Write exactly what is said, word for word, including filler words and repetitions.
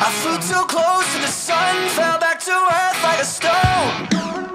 I flew too close and the sun fell back to earth like a stone.